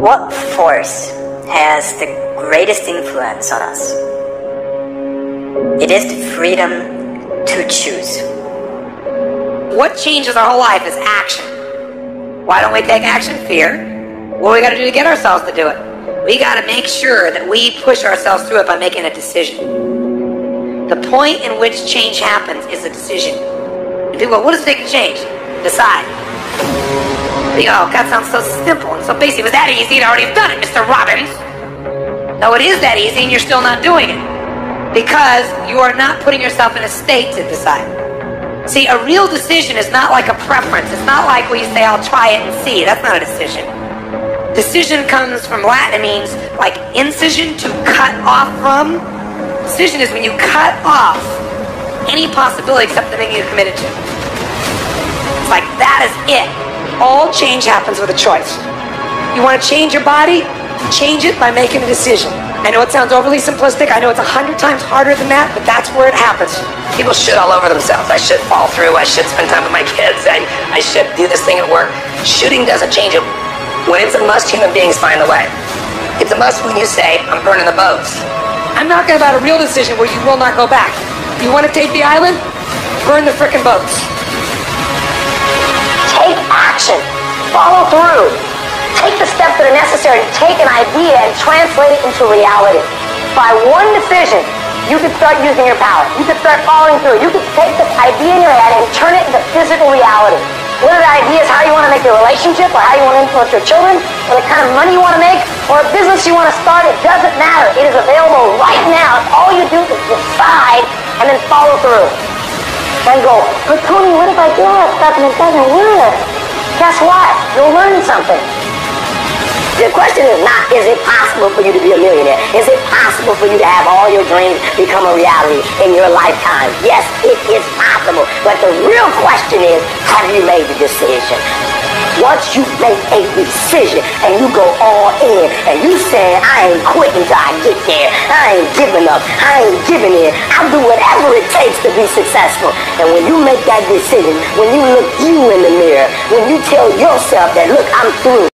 What force has the greatest influence on us? It is the freedom to choose. What changes our whole life is action. Why don't we take action? Fear. What do we got to do to get ourselves to do it? We got to make sure that we push ourselves through it by making a decision. The point in which change happens is a decision. And people go, what does it take to change? Decide. You go, oh, God, sounds so simple and so basic. If it was that easy, you'd already have done it, Mr. Robbins. No, it is that easy, and you're still not doing it. Because you are not putting yourself in a state to decide. See, a real decision is not like a preference. It's not like when you say, I'll try it and see. That's not a decision. Decision comes from Latin. It means like incision, to cut off from. Decision is when you cut off any possibility except the thing you're committed to. It's like, that is it. All change happens with a choice. You want to change your body? Change it by making a decision. I know it sounds overly simplistic. I know it's 100 times harder than that, but that's where it happens. People shit all over themselves. I should fall through. I should spend time with my kids. I should do this thing at work. Shooting doesn't change it. When it's a must, human beings find a way. It's a must when you say, I'm burning the boats. I'm talking about a real decision where you will not go back. You want to take the island? Burn the frickin' boats. Take action. Follow through. Take the steps that are necessary to take an idea and translate it into reality. By one decision, you could start using your power. You could start following through. You could take this idea in your head and turn it into physical reality. Whether the idea is how you want to make your relationship, or how you want to influence your children, or the kind of money you want to make, or a business you want to start, it doesn't matter. It is available right now. All you do is decide and then follow through. And go, but Tony, what if I do all that stuff and it doesn't work? Guess what? You'll learn something. The question is not, is it possible for you to be a millionaire? Is it possible for you to have all your dreams become a reality in your lifetime? Yes, it is possible. But the real question is, have you made the decision? Once you make a decision and you go all in and you say, I ain't quitting till I get there. I ain't giving up. I ain't giving in. I'll do whatever it takes to be successful. And when you make that decision, when you look you in the mirror, when you tell yourself that, look, I'm through.